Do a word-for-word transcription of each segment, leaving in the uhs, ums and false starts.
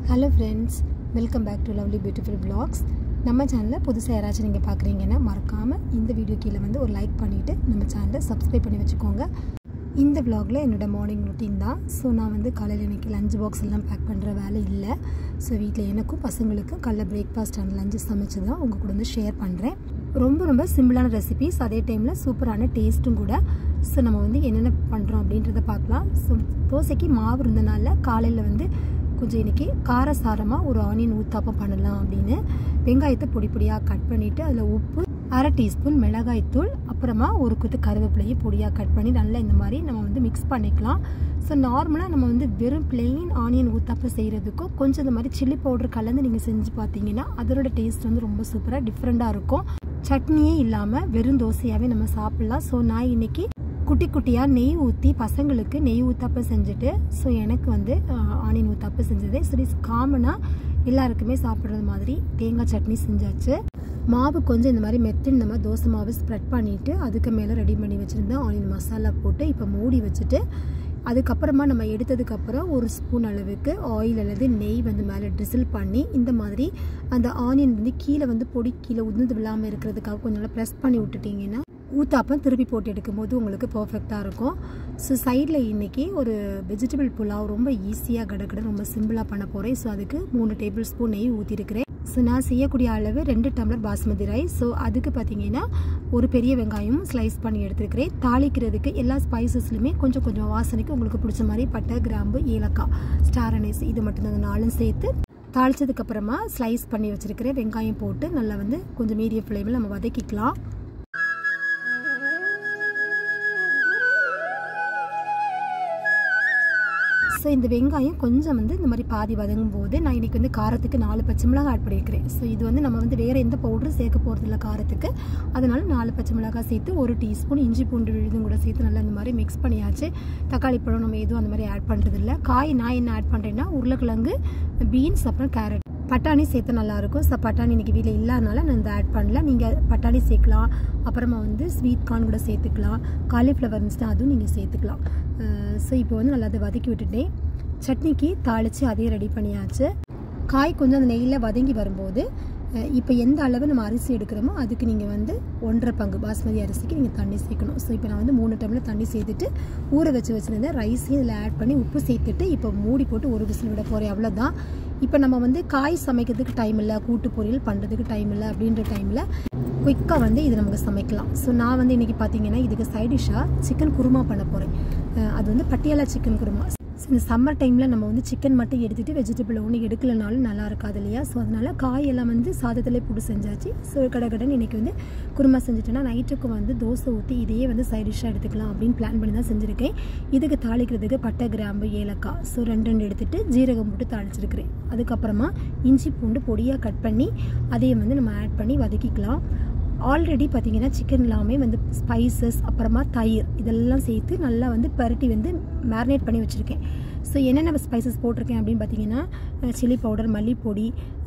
Hello friends, welcome back to Lovely Beautiful Vlogs. நம்ம சேனலை புதுசாக யாராச்சும் நீங்கள் பார்க்குறீங்கன்னா மறக்காமல் இந்த வீடியோ கீழே வந்து ஒரு லைக் பண்ணிவிட்டு நம்ம சேனலை சப்ஸ்கிரைப் பண்ணி வச்சுக்கோங்க. இந்த vlogல என்னோடய மார்னிங் ரொட்டீன் தான். ஸோ நான் வந்து காலையில் எனக்கு லஞ்ச் பாக்ஸ் எல்லாம் பேக் பண்ணுற வேலை இல்லை. ஸோ வீட்டில் எனக்கும் பசங்களுக்கும் காலைல பிரேக்ஃபாஸ்ட் அண்ட் லஞ்சு சமைச்சு தான் உங்கள் கூட வந்து ஷேர் பண்ணுறேன். ரொம்ப ரொம்ப சிம்பிளான ரெசிபிஸ், அதே டைமில் சூப்பரான டேஸ்ட்டும் கூட. ஸோ நம்ம வந்து என்னென்ன பண்ணுறோம் அப்படின்றத பார்க்கலாம். ஸோ தோசைக்கு மாவு இருந்தனால காலையில் வந்து கொஞ்சம் இன்றைக்கி காரசாரமாக ஒரு ஆனியன் ஊத்தாப்பம் பண்ணலாம் அப்படின்னு வெங்காயத்தை பொடி பொடியாக கட் பண்ணிவிட்டு அதில் உப்பு, அரை டீஸ்பூன் மிளகாய்த்தூள், அப்புறமா ஒரு கொத்து கருவேப்பிலையை பொடியாக கட் பண்ணி நல்லா இந்த மாதிரி நம்ம வந்து மிக்ஸ் பண்ணிக்கலாம். ஸோ நார்மலாக நம்ம வந்து வெறும் பிளெயின் ஆனியன் ஊத்தாப்பம் செய்கிறதுக்கும் கொஞ்சம் இந்த மாதிரி சில்லி பவுடர் கலந்து நீங்கள் செஞ்சு பார்த்தீங்கன்னா அதோட டேஸ்ட் வந்து ரொம்ப சூப்பராக டிஃப்ரெண்ட்டாக இருக்கும். சட்னியே இல்லாமல் வெறும் தோசையாகவே நம்ம சாப்பிட்லாம். ஸோ நான் இன்றைக்கி குட்டி குட்டியாக நெய் ஊற்றி பசங்களுக்கு நெய் ஊத்தாப்பம் செஞ்சுட்டு, ஸோ எனக்கு வந்து ஆனியன் ஊத்தாப்பம் செஞ்சது. சரி, காமனாக எல்லாருக்குமே சாப்பிட்றது மாதிரி தேங்காய் சட்னி செஞ்சாச்சு. மாவு கொஞ்சம் இந்த மாதிரி மெத்து இந்த மாதிரி தோசை மாவு ஸ்ப்ரெட் பண்ணிவிட்டு அதுக்கு மேலே ரெடி பண்ணி வச்சுருந்தேன் ஆனியன் மசாலா போட்டு இப்போ மூடி வச்சுட்டு, அதுக்கப்புறமா நம்ம எடுத்ததுக்கப்புறம் ஒரு ஸ்பூன் அளவுக்கு ஆயில் அல்லது நெய் வந்து மேலே ட்ரிசில் பண்ணி இந்த மாதிரி அந்த ஆனியன் வந்து கீழே வந்து பொடி கீழே உதிர்ந்து விழாமல் இருக்கிறதுக்காக கொஞ்சம் நல்லா ப்ரெஸ் பண்ணி விட்டுட்டிங்கன்னா ஊத்தாப்பம் திருப்பி போட்டு எடுக்கும்போது உங்களுக்கு பர்ஃபெக்டாக இருக்கும். ஸோ சைடில் இன்றைக்கி ஒரு வெஜிடபிள் புலாவ் ரொம்ப ஈஸியாக கடை ரொம்ப சிம்பிளாக பண்ண போகிறேன். ஸோ அதுக்கு மூணு டேபிள் ஸ்பூன் நெய் ஊற்றிருக்கிறேன். ஸோ நான் செய்யக்கூடிய அளவு ரெண்டு டம்ளர் பாஸ்மதி ரைஸ். ஸோ அதுக்கு பார்த்தீங்கன்னா ஒரு பெரிய வெங்காயம் ஸ்லைஸ் பண்ணி எடுத்துருக்கிறேன். தாளிக்கிறதுக்கு எல்லா ஸ்பைசஸ்லையுமே கொஞ்சம் கொஞ்சம் வாசனைக்கு உங்களுக்கு பிடிச்ச மாதிரி பட்டை, கிராம்பு, ஏலக்காய், ஸ்டார் அனீஸ் இது மட்டும் தான் நாலும் சேர்த்து தாளித்ததுக்கப்புறமா ஸ்லைஸ் பண்ணி வச்சுருக்கிறேன். வெங்காயம் போட்டு நல்லா வந்து கொஞ்சம் மீடியம் ஃப்ளேமில் நம்ம வதக்கிக்கலாம். ஸோ இந்த வெங்காயம் கொஞ்சம் வந்து இந்த மாதிரி பாதி வதங்கும் போது நான் இன்றைக்கி வந்து காரத்துக்கு நாலு பச்சை மிளகாய் ஆட் பண்ணியிருக்கிறேன். ஸோ இது வந்து நம்ம வந்து வேறு எந்த பவுடரும் சேர்க்க போகிறதில்ல காரத்துக்கு. அதனால நாலு பச்சை மிளகாய் சேர்த்து ஒரு டீஸ்பூன் இஞ்சி பூண்டு விழுதும் கூட சேர்த்து நல்லா இந்த மாதிரி மிக்ஸ் பண்ணியாச்சு. தக்காளி பழம் நம்ம எதுவும் அந்த மாதிரி ஆட் பண்ணுறதில்ல. காய் நான் என்ன ஆட் பண்ணுறேன்னா உருளைக்கிழங்கு, பீன்ஸ், அப்புறம் கேரட், பட்டாணி சேர்த்து நல்லாயிருக்கும். ஸோ பட்டாணி இன்றைக்கி வீட்டில் இல்லாதனால நான் இந்த ஆட் பண்ணல. நீங்கள் பட்டாணி சேர்க்கலாம், அப்புறமா வந்து ஸ்வீட் கார்ன் கூட சேர்த்துக்கலாம், காலிஃப்ளவர் இருந்துச்சுன்னா அதுவும் நீங்கள் சேர்த்துக்கலாம். ஸோ இப்போ வந்து நல்லா அதை வதக்கி விட்டுட்டேன். சட்னிக்கு தாளித்து அதையும் ரெடி பண்ணியாச்சு. காய் கொஞ்சம் அந்த நெய்யில் வதங்கி வரும்போது இப்போ எந்த அளவு நம்ம அரிசி எடுக்கிறோமோ அதுக்கு நீங்கள் வந்து ஒன்றரை பங்கு பாஸ்மதி அரிசிக்கு நீங்கள் தண்ணி சேர்க்கணும். ஸோ இப்போ நான் வந்து மூணு டம்ளர் தண்ணி சேர்த்துட்டு ஊற வச்சு வச்சுருந்தேன். ரைஸையும் இதில் ஆட் பண்ணி உப்பு சேர்த்துட்டு இப்போ மூடி போட்டு ஒரு விசில் விட போகிறேன். அவ்வளோதான். இப்போ நம்ம வந்து காய் சமைக்கிறதுக்கு டைம் இல்லை, கூட்டு பொரியல் பண்ணுறதுக்கு டைம் இல்லை அப்படின்ற டைமில் குயிக்காக வந்து இது நமக்கு சமைக்கலாம். ஸோ நான் வந்து இன்றைக்கி பார்த்தீங்கன்னா இதுக்கு சைட் டிஷ்ஷாக சிக்கன் குருமா பண்ண போகிறேன். அது வந்து பட்டியாலா சிக்கன் குருமா. இந்த சம்மர் டைமில் நம்ம வந்து சிக்கன் மட்டும் எடுத்துகிட்டு வெஜிடபிள் ஒன்று எடுக்கலனாலும் நல்லா இருக்காது இல்லையா? ஸோ அதனால் காயெல்லாம் வந்து சாதத்திலே போட்டு செஞ்சாச்சு. ஸோ கடை கடன் இன்றைக்கி வந்து குருமா செஞ்சுட்டேன்னா நைட்டுக்கு வந்து தோசை ஊற்றி இதையே வந்து சைட் டிஷ்ஷாக எடுத்துக்கலாம் அப்படின்னு பிளான் பண்ணி தான் செஞ்சுருக்கேன். இதுக்கு தாளிக்கிறதுக்கு பட்டை, கிராம்பு, ஏலக்காய் ஸோ ரெண்டு ரெண்டு எடுத்துகிட்டு ஜீரகம் போட்டு தாளிச்சிருக்கிறேன். அதுக்கப்புறமா இஞ்சி பூண்டு பொடியாக கட் பண்ணி அதையும் வந்து நம்ம ஆட் பண்ணி வதக்கிக்கலாம். ஆல்ரெடி பார்த்திங்கன்னா சிக்கன் எல்லாமே வந்து ஸ்பைசஸ், அப்புறமா தயிர் இதெல்லாம் சேர்த்து நல்லா வந்து பரட்டி வந்து மேரினேட் பண்ணி வச்சுருக்கேன். ஸோ என்னென்ன ஸ்பைசஸ் போட்டிருக்கேன் அப்படின்னு பார்த்தீங்கன்னா சில்லி பவுடர், மல்லிப்பொடி,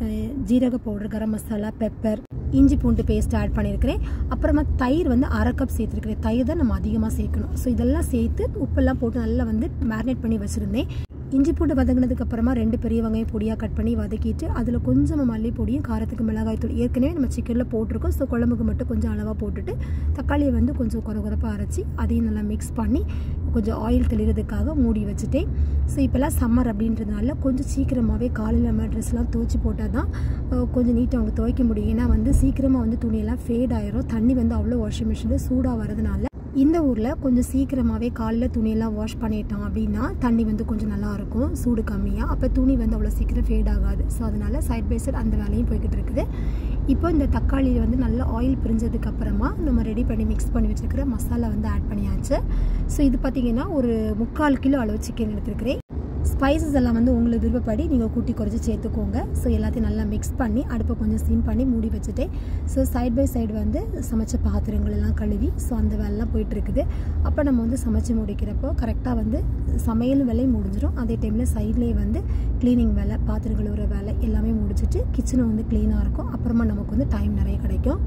ஜீரக பவுடர், கரம் மசாலா, பெப்பர், இஞ்சி பூண்டு பேஸ்ட் ஆட் பண்ணியிருக்கிறேன். அப்புறமா தயிர் வந்து அரை கப் சேர்த்துருக்கிறேன். தயிர் தான் நம்ம அதிகமாக சேர்க்கணும். ஸோ இதெல்லாம் சேர்த்து உப்பெல்லாம் போட்டு நல்லா வந்து மேரினேட் பண்ணி வச்சுருந்தேன். இஞ்சி பூண்டு வதங்கினதுக்கு அப்புறமா ரெண்டு பெரிய வெங்காயம் பொடியாக கட் பண்ணி வதக்கிட்டு அதில் கொஞ்சம் மல்லி பொடியும் காரத்துக்கு மிளகாய் தூள் ஏற்கனவே நம்ம சிக்கனில் போட்டிருக்கோம். ஸோ குழம்புக்கு மட்டும் கொஞ்சம் அளவாக போட்டுட்டு தக்காளியை வந்து கொஞ்சம் குறை குறைப்பாக அரைச்சி அதையும் நல்லா மிக்ஸ் பண்ணி கொஞ்சம் ஆயில் தெளிகிறதுக்காக மூடி வச்சுட்டேன். ஸோ இப்போல்லாம் சம்மர் அப்படின்றதுனால கொஞ்சம் சீக்கிரமாகவே காலையில் நம்ம ட்ரெஸ்லாம் துவைச்சி போட்டால் தான் கொஞ்சம் நீட்டாக அவங்க துவைக்க முடியும். ஏன்னா வந்து சீக்கிரமாக வந்து துணியெல்லாம் ஃபேட் ஆயிரும். தண்ணி வந்து அவ்வளோ வாஷிங் மிஷினில் சூடாக வரதுனால இந்த ஊரில் கொஞ்சம் சீக்கிரமாகவே காலையில் துணியெல்லாம் வாஷ் பண்ணிட்டோம் அப்படின்னா தண்ணி வந்து கொஞ்சம் நல்லாயிருக்கும், சூடு கம்மியாக. அப்போ துணி வந்து அவ்வளோ சீக்கிரம் ஃபேட் ஆகாது. ஸோ அதனால் சைட் பை சைட் அந்த வேலையும் போய்கிட்டு இருக்குது. இப்போ இந்த தக்காளியில் வந்து நல்லா ஆயில் பிரிஞ்சதுக்கு அப்புறமா நம்ம ரெடி பண்ணி மிக்ஸ் பண்ணி வச்சுருக்கிற மசாலா வந்து ஆட் பண்ணியாச்சு. ஸோ இது பார்த்திங்கன்னா ஒரு முக்கால் கிலோ அளவு சிக்கன் எடுத்துருக்கிறேன். ஸ்பைசஸ் எல்லாம் வந்து உங்களுக்கு விருப்பப்படி நீங்கள் கூட்டி குறைச்சி சேர்த்துக்கோங்க. ஸோ எல்லாத்தையும் நல்லா மிக்ஸ் பண்ணி அடுப்பை கொஞ்சம் சிம் பண்ணி மூடி வச்சுட்டேன். ஸோ சைட் பை சைடு வந்து சமைச்ச பாத்திரங்கள் எல்லாம் கழுவி ஸோ அந்த வேலைலாம் போயிட்டுருக்குது. அப்போ நம்ம வந்து சமைச்சு முடிக்கிறப்போ கரெக்டாக வந்து சமையல் வேலையும் முடிஞ்சிடும். அதே டைமில் சைட்லேயே வந்து க்ளீனிங் வேலை, பாத்திரம் கழுவுற வேலை எல்லாமே முடிச்சுட்டு கிச்சனும் வந்து க்ளீனாக இருக்கும். அப்புறமா நமக்கு வந்து டைம் நிறைய கிடைக்கும்.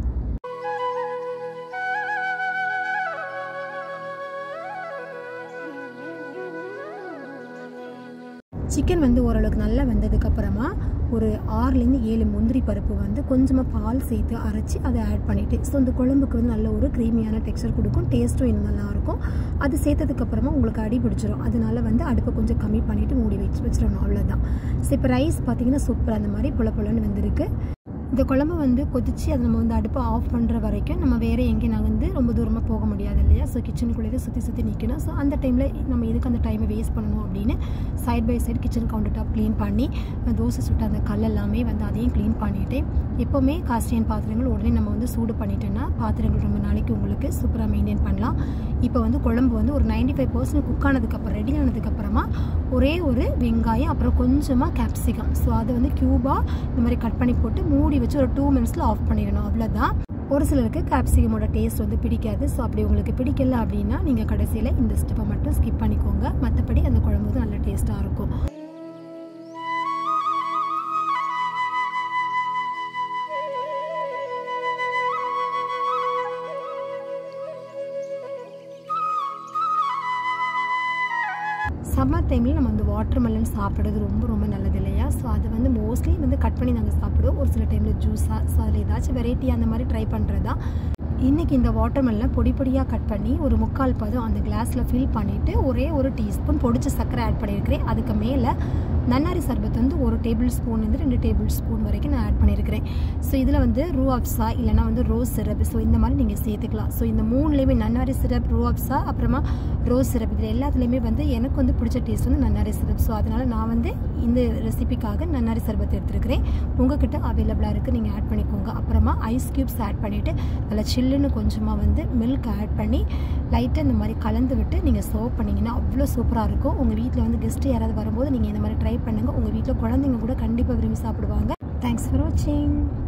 சிக்கன் வந்து ஓரளவுக்கு நல்லா வெந்ததுக்கப்புறமா ஒரு ஆறுலேருந்து ஏழு முந்திரி பருப்பு வந்து கொஞ்சமாக பால் சேர்த்து அரைச்சி அதை ஆட் பண்ணிவிட்டு ஸோ இந்த குழம்புக்கு வந்து நல்ல ஒரு க்ரீமியான டெக்ஸ்சர் கொடுக்கும், டேஸ்ட்டும் இன்னும் நல்லாயிருக்கும். அது சேர்த்ததுக்கப்புறமா உங்களுக்கு அடி பிடிச்சிரும். அதனால வந்து அடுப்பை கொஞ்சம் கம்மி பண்ணிவிட்டு மூடி வச்சு வச்சிடணும், அவ்வளோதான். ஸோ இப்போ ரைஸ் பார்த்திங்கன்னா சூப்பராக அந்த மாதிரி புல புலன்னு வெந்திருக்கு. இந்த குழம்பு வந்து கொதிச்சு அதை நம்ம வந்து அடுப்பை ஆஃப் பண்ணுற வரைக்கும் நம்ம வேறு எங்கேயும் நாங்கள் வந்து ரொம்ப தூரமாக போக முடியாது இல்லையா. ஸோ கிச்சனுக்குள்ளேயே சுற்றி சுற்றி நிற்கணும். ஸோ அந்த டைமில் நம்ம எதுக்கு அந்த டைமை வேஸ்ட் பண்ணணும் அப்படின்னு side by side kitchen countertop clean பண்ணி தோசை சுட்ட அந்த கல் எல்லாமே வந்து அதையும் க்ளீன் பண்ணிவிட்டு எப்போவுமே காஸ்டியன் பாத்திரங்கள் உடனே நம்ம வந்து சூடு பண்ணிட்டோன்னா பாத்திரங்கள் ரொம்ப நாளைக்கு உங்களுக்கு சூப்பராக மெயின்டைன் பண்ணலாம். இப்போ வந்து குழம்பு வந்து ஒரு நைன்டி ஃபைவ் பர்சன்ட் குக் ஆனதுக்கப்புறம் ரெடி ஆனதுக்கப்புறமா ஒரே ஒரு வெங்காயம் அப்புறம் கொஞ்சமாக கேப்சிகம் ஸோ அதை வந்து க்யூபாக இந்த மாதிரி கட் பண்ணி போட்டு மூடி வச்சு ஒரு டூ மினிட்ஸில் ஆஃப் பண்ணிடணும், அவ்வளோதான். ஒரு சிலருக்கு கேப்சிகமோட டேஸ்ட் வந்து பிடிக்காது. ஸோ அப்படி உங்களுக்கு பிடிக்கல அப்படின்னா நீங்கள் கடைசியில் இந்த ஸ்டெப்பை மட்டும் ஸ்கிப் பண்ணிக்கோங்க. மற்றபடி அந்த குழம்பு வந்து நல்ல டேஸ்ட்டாக இருக்கும். சம்மர் டைமில் நம்ம வந்து வாட்டர் மெலன் சாப்பிட்றது ரொம்ப ரொம்ப நல்லது இல்லையா. ஸோ அது வந்து மோஸ்ட்லி வந்து கட் பண்ணி நாங்கள் சாப்பிடுவோம். ஒரு சில டைமில் ஜூஸாக ஸோ அதில் ஏதாச்சும் வெரைட்டி அந்த மாதிரி ட்ரை பண்ணுறது தான். இன்றைக்கி இந்த வாட்டர் மெலனை பொடி பொடியாக கட் பண்ணி ஒரு முக்கால் பதம் அந்த கிளாஸில் ஃபில் பண்ணிவிட்டு ஒரே ஒரு டீஸ்பூன் பொடிச்ச சர்க்கரை ஆட் பண்ணியிருக்கிறேன். அதுக்கு மேலே நன்னாரி சர்பத் வந்து ஒரு டேபிள் ஸ்பூன் வந்து ரெண்டு டேபிள் ஸ்பூன் வரைக்கும் நான் ஆட் பண்ணியிருக்கிறேன். ஸோ இதில் வந்து ரூ அப்ஸா இல்லைனா வந்து ரோஸ் சிரப் ஸோ இந்த மாதிரி நீங்கள் சேர்த்துக்கலாம். ஸோ இந்த மூணுலேயுமே நன்னாரி சிரப், ரூ அப்ஸா அப்புறமா ரோஸ் சிரப் இதில் எல்லாத்துலேயுமே வந்து எனக்கு வந்து பிடிச்ச டேஸ்ட் வந்து நன்னாரி சிரப். ஸோ அதனால் நான் வந்து இந்த ரெசிபிக்காக நன்னாரி சர்பத் எடுத்துருக்கிறேன். உங்கள்கிட்ட அவைலபிளாக இருக்குது, நீங்கள் ஆட் பண்ணிக்கோங்க. அப்புறமா ஐஸ் க்யூப்ஸ் ஆட் பண்ணிவிட்டு நல்லா சில்லுன்னு கொஞ்சமாக வந்து மில்க் ஆட் பண்ணி லைட்டாக இந்த மாதிரி கலந்து விட்டு நீங்கள் சர்வ் பண்ணிங்கன்னா அவ்வளோ சூப்பராக இருக்கும். உங்கள் வீட்டில் வந்து கெஸ்ட்டு யாராவது வரும்போது நீங்கள் இந்த மாதிரி ட்ரை பண்ணுங்கள். உங்கள் வீட்டில் குழந்தைங்க கூட கண்டிப்பாக விரும்பி சாப்பிடுவாங்க. தேங்க்ஸ் ஃபார் வாட்சிங்.